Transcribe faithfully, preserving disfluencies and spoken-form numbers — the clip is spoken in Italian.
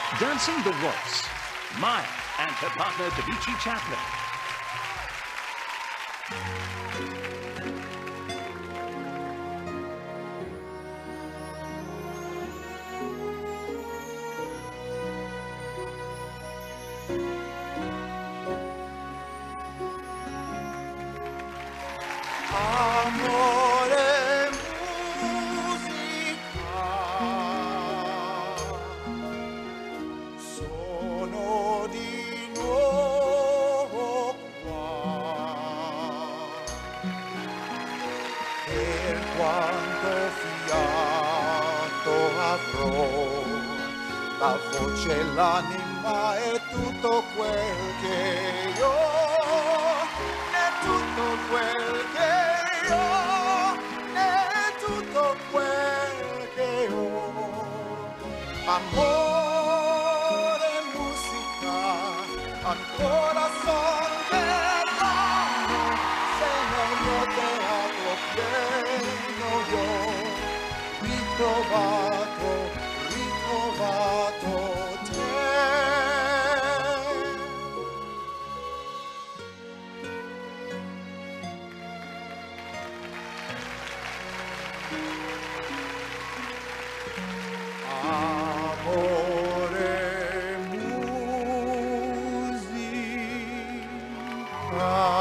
Dancing the Waltz, Maya and her partner Davichi Chaplin. Amore musica, sono di nuovo qua, per quanto fiato avrò, la voce, l'anima e tutto quel che io ho, è tutto quel che amore musica, ancora son bellano, se nel mio teatro pieno io ritrovato, ritrovato te. Amore musica.